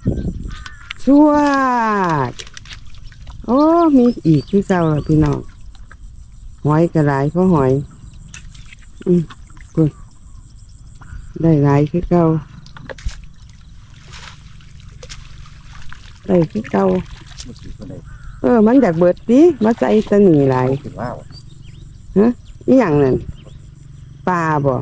ชวดโอ้มีอีกที่เก่าแล้วพี่น้องหอยกระไรเพราะหอยคุณได้หลายคือเก่าได้คือเก่ามันอยากเบิดดิมาใส่ตะหนีหลายฮะนี่อย่างนั้นปลาบ่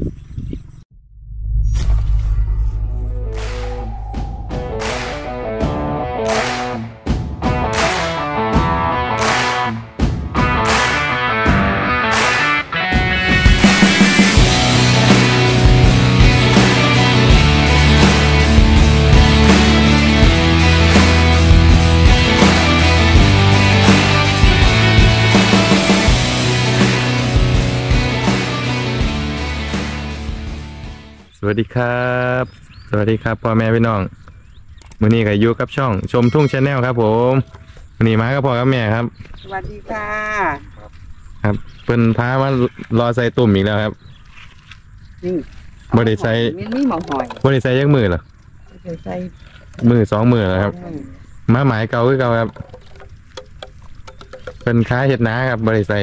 สวัสดีครับสวัสดีครับพ่อแม่พี่น้องมื้อนี้ก็อยู่กับช่องชมทุ่งชาแนลครับผมมื้อนี้มากับพ่อกับแม่ครับสวัสดีค่ะครับเพิ่นพามารอใส่ตุ่มอีกแล้วครับบ่ได้ใส่มีหมองหอยบ่ได้ใส่ยักมือเหรอใส่มือ2มือแล้วครับมาหมายเก่าคือเก่าครับเพิ่นค้าเฮ็ดนาครับบ่ได้ใส่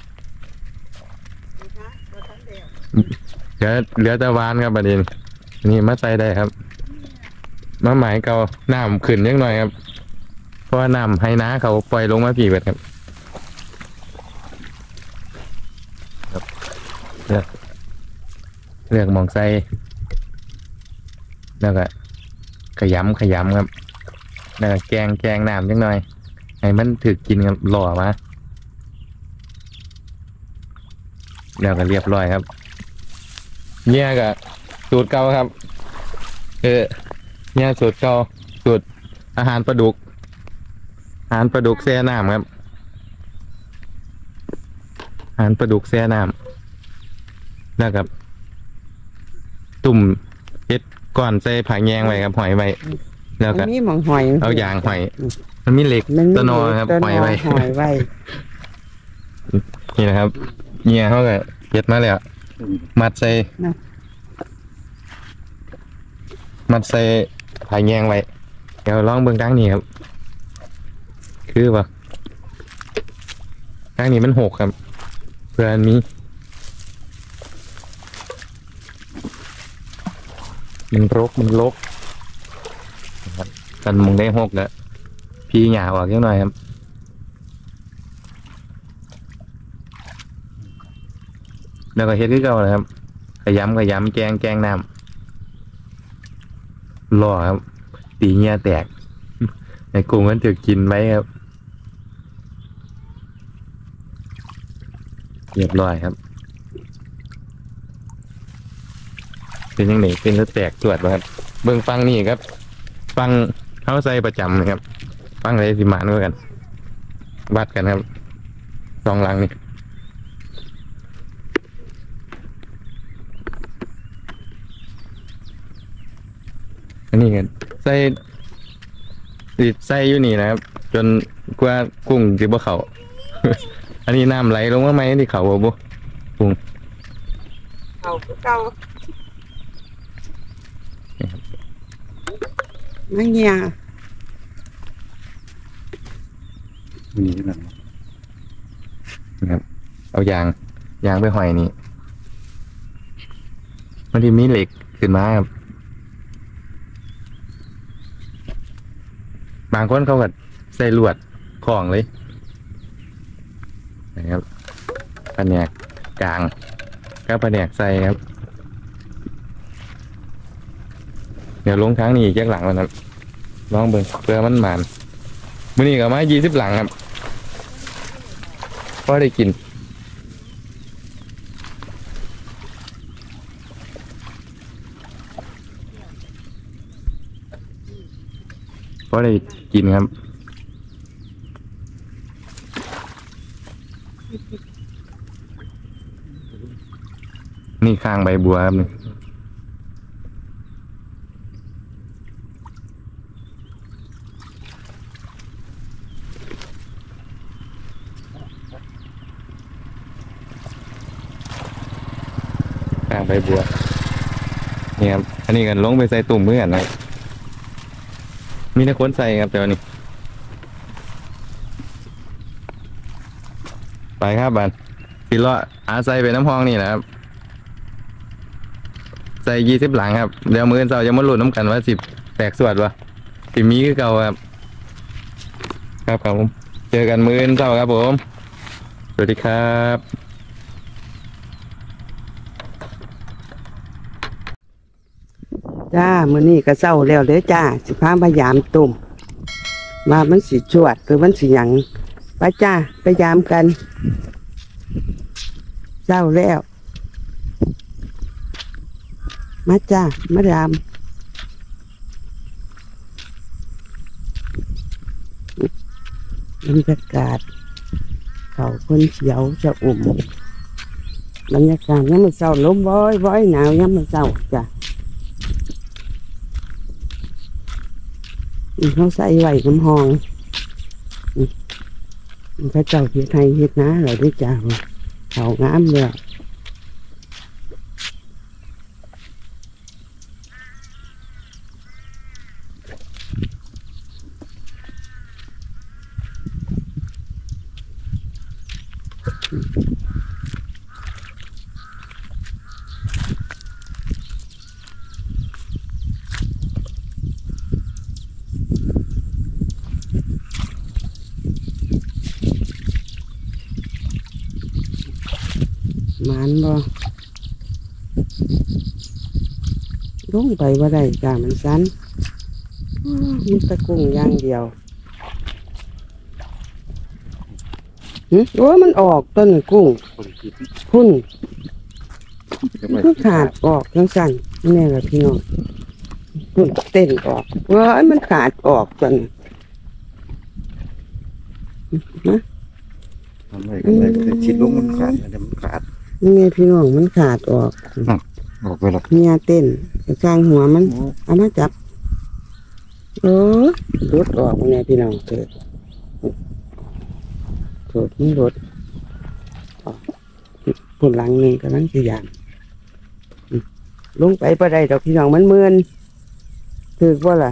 เหลือแต่วานครับบัดนี้นี่มาใส่ได้ครับมาหมายเก่าน้ำขึ้นนิดหน่อยครับเพราะว่าน้ำให้น้าเขาปล่อยลงมาพี่เบิดครับเลือกมองใส่แล้วก็ขยำครับแล้วก็แกงน้ำนิดหน่อยให้มันถึกกินครับหล่อมาแล้วก็เรียบร้อยครับเนี่ยก็สูตรเก่าครับเนี่ยสูตรเก่าสูตรอาหารปลาดุกแช่น้ำครับอาหารปลาดุกแช่น้ำแล้วกับตุ่มเอ็ดก่อนใส่ผักแยงไว้ครับหอยไว้แล้วก็มีหมองหอยเอายางหอยมันมีเหล็กตะนอครับหอยไว้นี่นะครับเนี่ยเขาก็เอ็ดมาแล้วมัดใส่ผายแยงไว้เดี๋ยวลองเบิ่งดังนี้ครับคือว่าดังนี้มันหกครับเพื่อนมีมันรกกันมึงได้หกแล้วพี่หยาออกเยอะหน่อยครับแล้วก็เฮ็ดที่เก่าเลยครับขยำแกงน้ำหล่อครับตีเงี้ยแตกในกุ้งมันถือกินไว้ครับเรียบร้อยครับเป็นยังไงเป็นแล้วแตกตรวจครับเบื้องฟังนี่ครับฟังเข้าใส่ประจำนะครับฟังอะไรสิมาด้วยกันวัดกันครับสองหลังนี่อันนี้กันใส่อยู่นี่นะครับจนกว่ากุ้งจะบ่เขา อันนี้น้ำไหลลงมาไหมที่เขาบ่กุ้งเขาเก่าไม่เงี้ยนี่นะครับเอายางไปหอยนี่มันที่มีเหล็กขึ้นมาครับบางคนเขาก็ใส่ลวดของเลยนะครับแผนกกลางก็แผนกใส่ครับเดี๋ยวลงทางนี้แยกหลังแล้วนะลองเบิ่งเพื่อมันหมานมื้อนี้ก็มา20 หลังครับพอได้กินครับนี่ข้างใบบัวครับนี่ข้างใบบัวนี่ครับอันนี้กันลงไปใส่ตุ่มเมื่อกันนะมีแต่คนใส่ครับแต่วันนี้ไปครับบันพี่เลาะใส่ไปน้ำห้องนี่แหละครับใส่20 หลังครับเดี๋ยวมื้อเช้าจะมาลุ้นน้ำกันว่าสิแตกสวดวะสิมีคือเก่าครับครับผมเจอกันมื้อเช้าครับผมสวัสดีครับจ้ามื้อนี้ก็เช้าแล้วเด้อจ้าสิพามายามตุ่มว่ามันสิจวดหรือมันสิหยังไปจ้าไปยามกันเช้าแล้วมาจ้ามายามบรรยากาศเขาคนเขียวจะอุ่มบรรยากาศยังมันเช้าลมว้อยหนาวยังมันเช้าจ้ะเขาใส่ไว้น้ำหองพระเจ้าเฮ็ดให้เฮ็ดนะเหรอด้วยจ้าเขางามเลยมันบ่ลงไปว่าได้จ้ามันสั้นมีตะกุ้งอย่างเดียวโอ้ยมันออกต้นกุ้งพุ่นมันก็ขาดออกจังสั่นนี่แหละพี่น้องพุ่นเต้นออกเว้ยมันขาดออกจนนะทำไมก็เลยชิดลงมันขาดมันขาดนี่ไงพี่น้องมันขาดออกออกไปแล้วเนี่ยเต้นกระจางหัวมันเอามาจับโอ้รถออกไงพี่น้องเกิดมันรถปุ่นหลังหนึ่งกำลังจะยานลงไปประใดดอกพี่น้องมันเมือนถือว่าล่ะ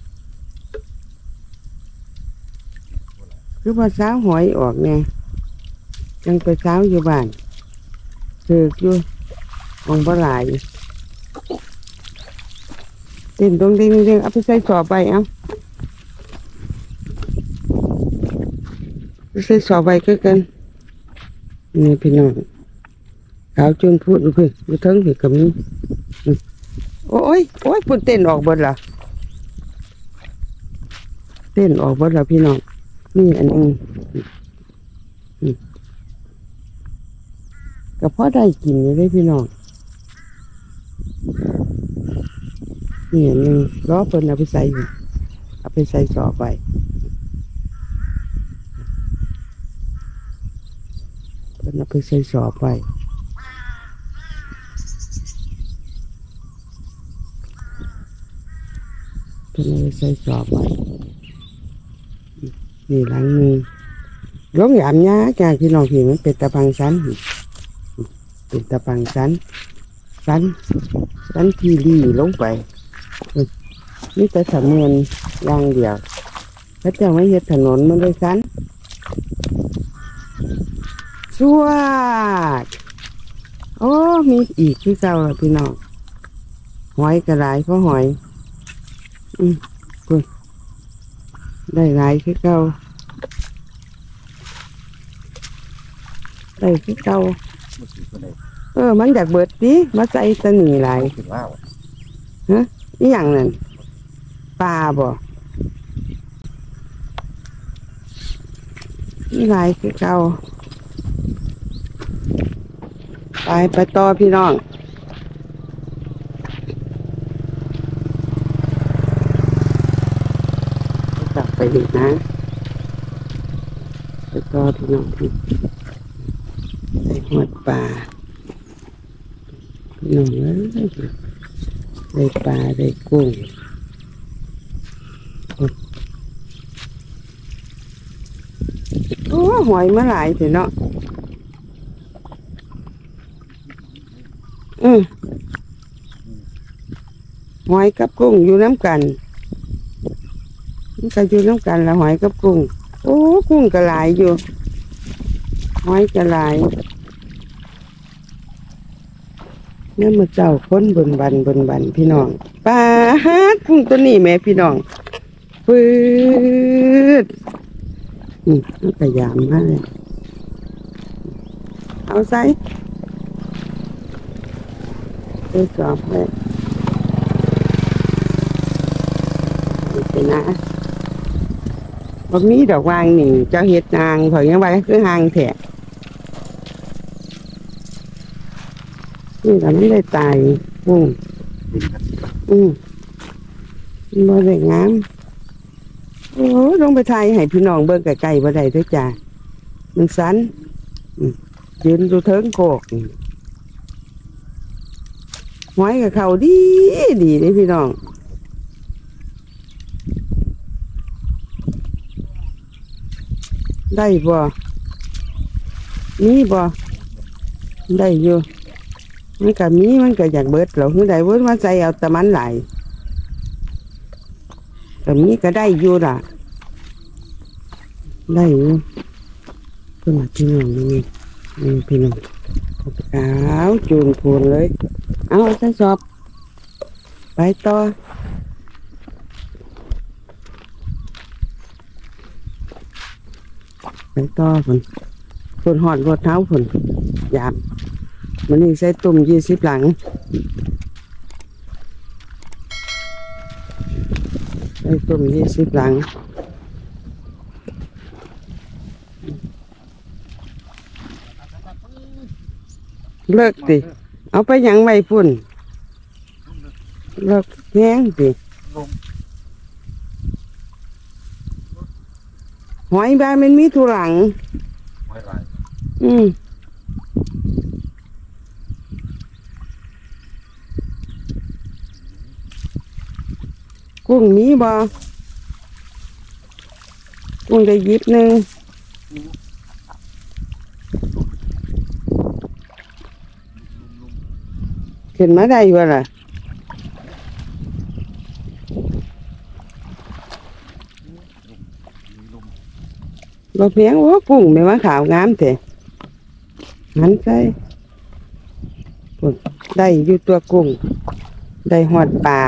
คือว่าสาวหอยออกไงยังไปสาวอยู่บ้านถืออยู่องปลาไหลเต้นตรงเด้งเอาไปใส่สอบไปเอาไปใส่สอบไปก็กันนี่พี่น้องขาวจนพูดดูเพื่อนดูทั้งเห็นกับนี้โอ้ยปุ่นเต้นออกบนล่ะเต้นออกบนล่ะพี่น้องนี่อันนึงก็พอได้กินเลยพี่น้องนี่อันนึงล้อเพิ่นเอาไปใส่สอบไปเพิ่นเอาไปใส่สอบไปเพิ่นเอาไปใส่สอบไปนี่หลังนึงลงยามยาจ้าพี่น้องพี่มันเป็นตะปังสันเป็นตะปังสันที่รีลงไปนี่แต่สำเนียนอย่างเดียวพระเจ้าไม่เห็ดถนนมันเลยสันสวดโอ้มีอีกที่เก่าแล้วพี่น้องหอยกระไรเพราะหอยคุณได้หลายที่เก่าได้ที่เก่ามันอยากเบิดดิมาใส่ตะหนีหลายนี่อย่างนั้นปลาบ่นี่หลายที่เก่าไปต่อพี่น้องกลับไปอีกนะไปต่อพี่น้องใส่หัวปลาพี่น้องได้ปลาได้กุ้งโอ้หอยมาหลายเถอะเนาะหอยกับกุ้งอยู่น้ำกันมันก็อยู่น้ำกันละหอยกับกุ้งโอ้กุ้งก็หลายอยู่หอยก็หลายเนี่ยมาเจ้าค้นบนบันพี่น้องปลากุ้งตัวนี้แม่พี่น้องปืดมันพยายามมากเลยเอาใส่ไปสอบเลยนี่นะบ่มีดอกวางนี่เจ้าเห็ดนางเขายังไว้คือหางแถะนี่ก็ไม่ได้ตายกุ้งบ่ได้งามโอ้ลงไปไทยให้พี่น้องเบิ่งไกลๆบ่ได้เด้อจ้ามันสันยืนดูเทิงโคกหอยกับเขาดีนี่พี่น้องได้บ่มีบ่ได้อยู่มันก็มีมันก็อยากเบิดหรอกคือได้เบิดมาใส่เอาแต่มันหลายแต่มีก็ได้อยู่ล่ะได้อยู่เพื่อนพี่น้องนี่พี่น้องขาวจูนพูนเลยเอาใส่สอบไปต่อผลหอดรถเท้าผลยามมันนี่ใส่ตุ่ม20หลังใส่ตุ่ม20หลังเลิกสิเอาไปยังไม่พุ่นเลิกแห้งสิหอยบ้านมันมีทุหลังกุ้งมีบ่กุ้งได้ยิบหนึ่งขึ้นมาได้บ่ล่ะบ่เพียงโอ้กุ้งไม่ว่าขาวงามเถอะหันใส่ได้อยู่ตัวกุ้งได้หอดปลา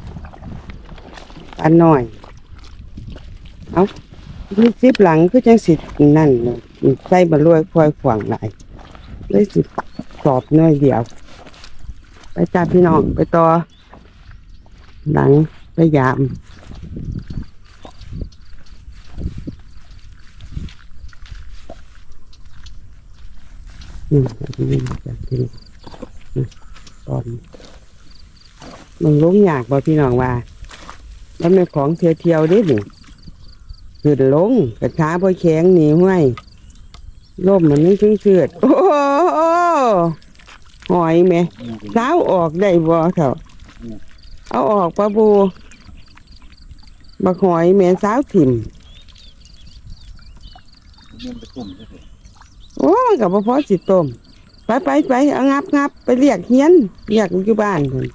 หน่อยเอา20หลังคือจังสินั่นใส่บะรวยควายขวางหลายเลยสิสอบน้อยเดียวไปจ้าพี่น้องไปต่อหลังไปยามนี่จากที่ตอนมันล้มยากบ่พี่น้องว่าแล้วเป็นของเที่ยวดิหนิขึ้นลงกระช้าพอแข็งหนีห้วยล่มมันไม่ชื้นเชือดโอ้หอยแม่สาวออกได้บ่เถอะเอาออกปะบูบักหอยแม่สาวถิ่มโอ้มันกับพ่อสิต้มไปเอางับไปเรียกเฮียนเรียกอยู่บ้านคน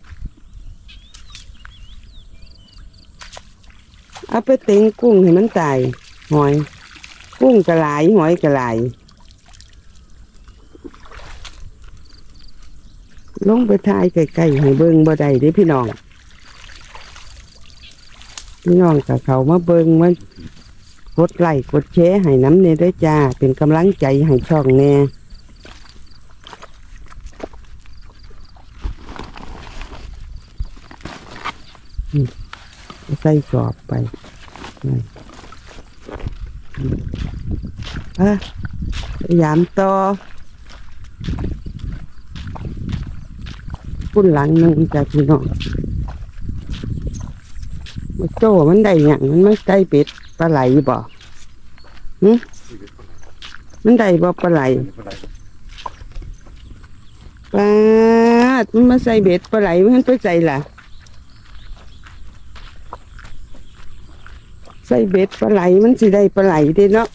เอาไปเต็งกุ้งให้มันตายหอยกุ้งกระไหลหอยกระไหลลงไปทายไก่ให้เบิ่งบ่ได้เด้พี่น้องกับเขามาเบิ่งมากดไลค์กดแชร์ให้น้ำเนด้วยจ้าเป็นกำลังใจให้ช่องแน่ใส่สอบไปยามต่อพุ่นหลังนึงจากพี่น้องมันโจ้มันได้หยังมันไม่ได้เป็ดปลาไหลบ่มันได้บ่ปลาไหลปลามันมาใส่เบ็ดปลาไหลมันไปใส่ล่ะใส่เบ็ดปลาไหลมันสิได้ปลาไหลเด้เนาะ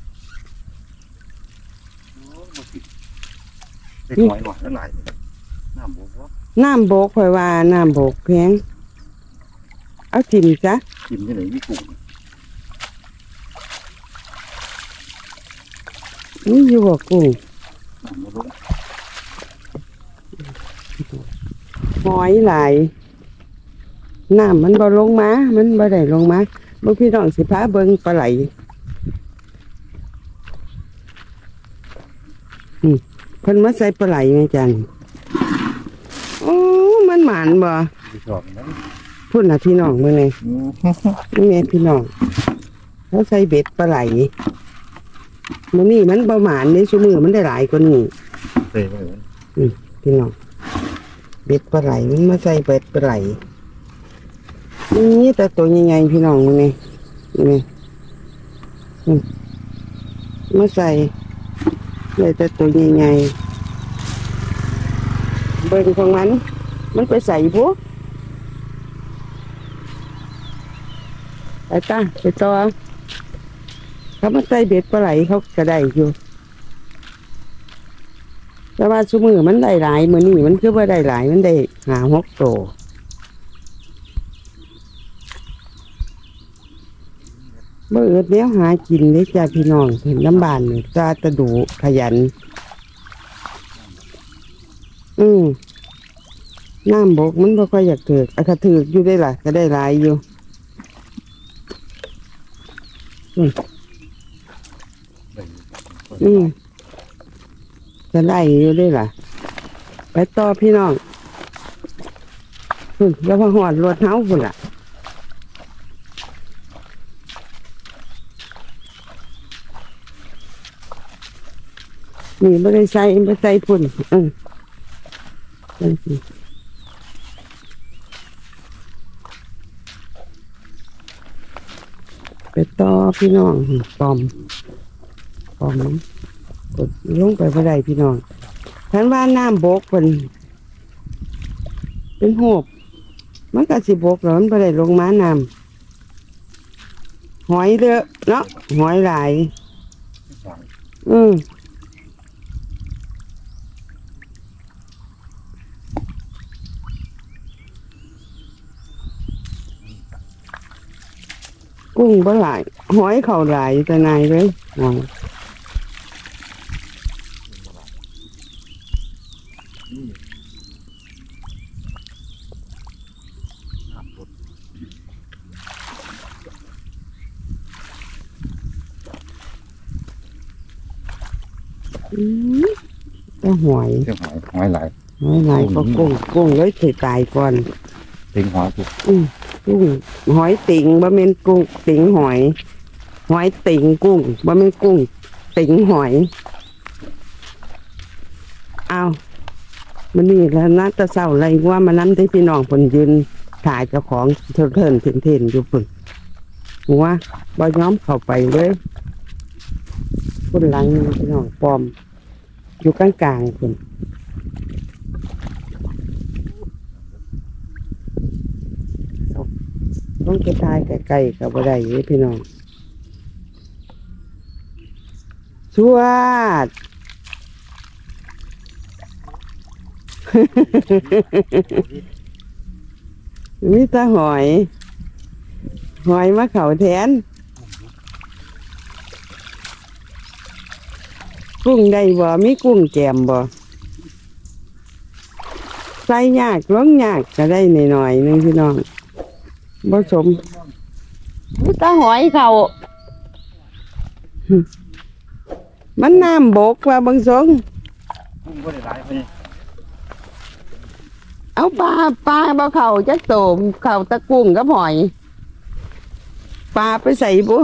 หอยหวานหลายน้ำบกวะน้ำบกข่อยว่าน้ำบกแพงเอาจิ้มจ้ะกินที่ไหนมีกุ้งนี่อยู่บ่กุ้งน้ำบกหอยหลายน้ำมันบ่ลงมามันบ่ได้ลงมาบางพี่น้องสิพาเบิ่งปลาไหลเพิ่นมาใส่ปลาไหลไงจันโอ้มันหมานบ่มีชอบนะพูดน่ะพี่น้องมื้อนี้นี่ไงพี่น้องเขาใส่เบ็ดปลาไหลมื้อนี้มันบ่หมานในซุมื้อมันได้หลายกว่านี้เซ่ไปเลยพี่น้องเบ็ดปลาไหลมันมาใส่เบ็ดปลาไหลนี่แต่ตัวใหญ่ๆพี่น้องมื้อนี้นี่มาใส่เลยแต่ตัวใหญ่ๆเบิ่งของมันไปใส่พวกไปตาไปต่อเขามาใส่เบ็ดปลาไหลเขาก็ได้อยู่แต่ว่าซุมือมันได้หลายมื้อนี้มันคือว่าได้หลายมันได้5-6 ตัวเบื่อแนวหากินได้จ้าพี่น้องเห็นน้ำบานนี่จ้าตะดูขยันน้ำบกมันบ่ค่อยอยากถือกถ้าถือกอยู่ได้ล่ะก็ได้หลายอยู่จะได้อยู่ได้ล่ะไปต่อพี่น้องแล้วพอหอดรถเท้าพุ่นล่ะนี่ไม่ได้ใส่พุ่นไปต่อพี่น้องปอมกดลงไปบ่ได้พี่น้องท่านว่าน้ำบกเป็นหูบมันก็สิบกแล้วมันบ่ได้ลงมาน้ำหอยเด้อเนาะหอยหลายกุ้งบ่หลายหอยเขาหลายแต่นายเลยหอยก็หอยเจ้าหอยหลายหอยก็กุ้งเลยถือตายก่อนติงหอยกูกุ้งหอยติ่งบะเม็นกุ้งติ่งหอยติ่งกุ้งบะเม็นกุ้งติ่งหอยเอามันนี่แล้วนะตะเศร้าอะไรว่ามันนั้นที่พี่น้องผลยืนถ่ายเจ้าของเทินอยู่ปุ่นหัวบ่ย้อมเข้าไปเลยพุ่นหลังพี่น้องปอมอยู่กลางๆพุ่นต้องจะตายไกลๆกับบ่ได้พี่น้องสวัสด มีแต่หอยมาเข่าแทนกุ้งได้บ่มีกุ้งแกมบ่ใส่ยากล้องยากก็ได้หน่อยๆนึงพี่น้องผสมมีแต่หอยเขามันน้ำบกว่าบางสงกุ้งก็ได้หลายไปเอาปลาบ่เข่าจักโตมเข่าตะกุ้งกับหอยปลาไปใส่บุ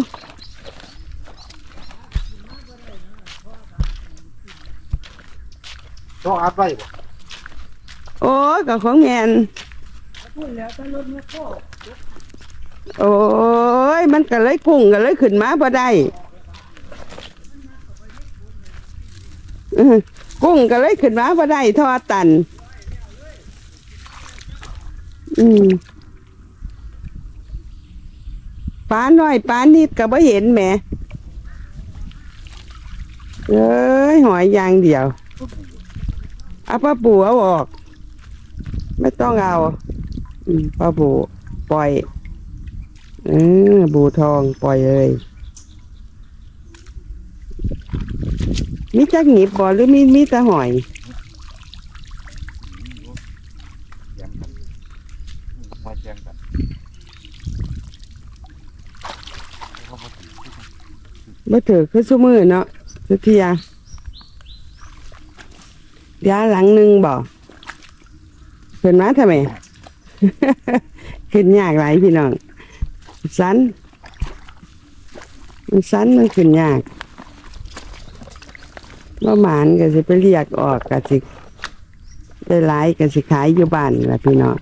ต้องอัดไว้บ่โอ้ยกับของแมนโอ้ยมันก็เลยกุ้งก็เลยขึ้นมาพอได้กุ้งก็เลยขึ้นมาพอได้ทอดตันปลาน้อยปลานิดก็บ่เห็นแหมเอ้ยหอยอย่างเดียวเอาปลาปูเอาออกไม่ต้องเอาปลาบูปล่อยบูทองปล่อยเลยมีจักหนีบบ่หรือมีแต่หอยแยงกันมาแยงกันบ่ถือคือซุมือเนาะสุเทียยาหลังหนึ่งบ่ขึ้นมาทำไม ขึ้นยากหลายพี่น้องสันมันสันมันขึ้นยากว่าหมานก็สิไปเรียกออกก็สิได้หลายก็สิขายอยู่บ้านล่ะพี่น้อง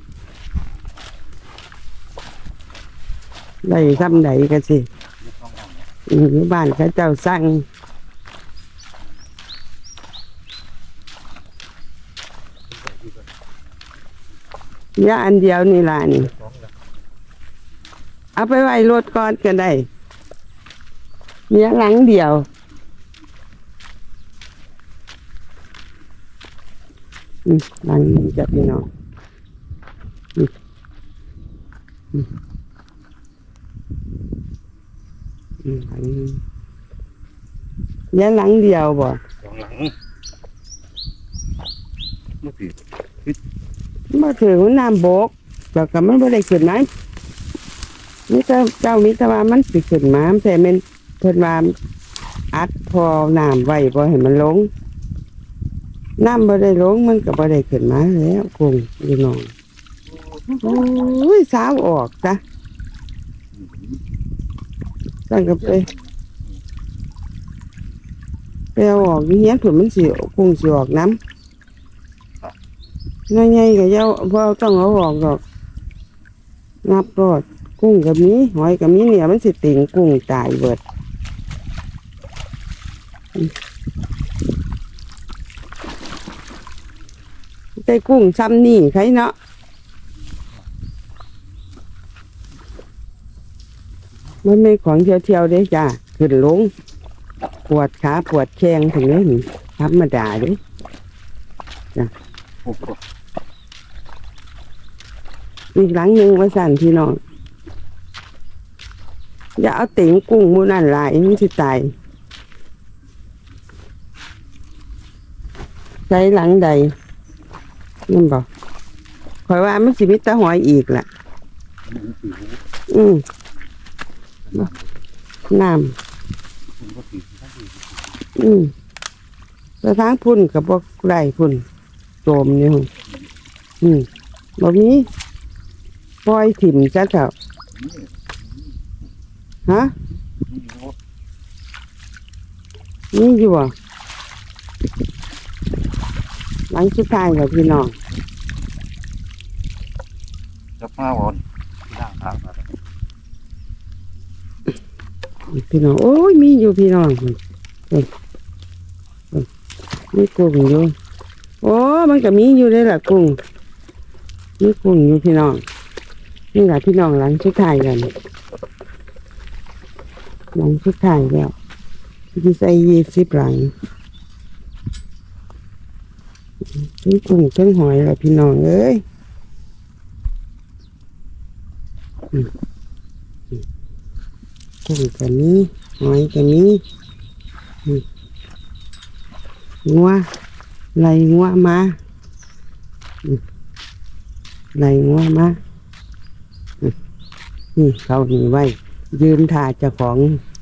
ได้ซ้ำใดก็สิอยู่บ้านเขาเจ้าสั่งยาอันเดียวนี่ล่ะนี่เอาไปไว้รถก่อนก็ได้เนี่ยหลังเดียวหลังนี้จะพี่น้องหลังนี้เนี่ยหลังเดียวบ่สองหลังมาสิมาถึงน้ำบกแล้วก็มันไม่ได้ขึ้นมานี่เจ้ามิตรว่ามันสิขึ้นมาแต่มันเพิ่นว่าอัดพอน้ำไว้บ่ให้มันลงน้ำบ่ได้ลงมันก็บ่ได้ขึ้นมาแล้วกุ้งพี่น้องโอ้ยสาวออกจ้ะตั้งก็ไปเอาออกนี่เนี้ยผลมันสิกุ้งสิออกน้ำง่ายๆก็เจ้าพอต้องเอาออกดอกนับรอดกุ้งกับมีหอยกับมีเนี่ยมันสิติ่งกุ้งตายเบิดได้กุ้งซ้ำนี่ใครเนาะมันไม่ของเที่ยวๆเด้จ้าขึ้นลงปวดขาปวดแข้งถึงนี้ธรรมดาเด้จ้ะอีกหลังหนึ่งว่าสั่นพี่น้องอย่าเอาติ่งกุ้งมูนั่นหลายมันสิตายใช้หลังใดนั่นบอกคอยว่ามันสิมิตรหอยอีกแหละน้ำแล้วทางพุ่นกับพวกไรพุ่นโจมนี่แบบนี้ปล่อยถิ่มจ้ะเถอะฮะนี่อยู่อ่ะหลังสุดท้ายแล้วพี่น้องจะผ้าอ่อนล่างทางมาพี่น้องโอ้ยมีอยู่พี่น้องมีกุ้งอยู่โอ้มันก็มีอยู่เลยล่ะกุ้งมีกุ้งอยู่พี่น้องนี่แหละพี่น้องหลังสุดท้ายกันหลังสุดท้ายแล้วที่ใส่20 หลังทั้งกุ้งทั้งหอยล่ะพี่น้องเอ้ยกุ้งกันนี้หอยกันนี้งัวไหลงัวมาไหลงัวมานี่เขาหนีไว้ยืนถ่าเจ้าของ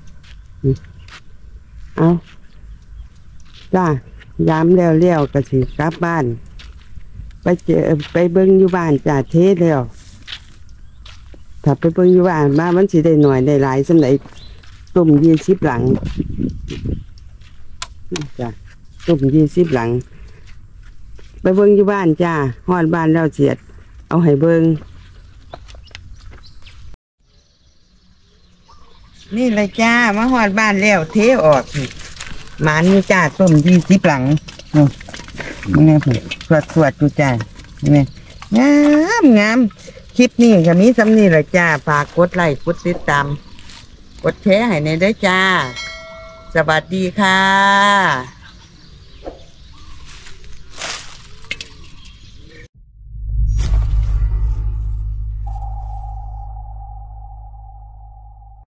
เอาจ้ายามแล้วก็สิกลับบ้านไปเบิ่งอยู่บ้านจ้าเทแล้วถ้าไปเบิ่งอยู่บ้านมามันสิได้หน่อยได้หลายสำหรับตุ่ม20 หลังจ้ะตุ่ม20 หลังไปเบิ่งอยู่บ้านจ้าฮอดบ้านแล้วเสียดเอาให้เบิ่งนี่เลยจ้ามาฮอดบ้านแล้วเทออกหมานอยู่จ้าตุ่ม20 หลังนี่ผมสวดอยู่จ้านี่งามคลิปนี้ก็มีสำนีแหละจ้าฝากกดไลค์กดติดตามกดแชร์ให้ในเด้อจ้าสวัสดีค่ะ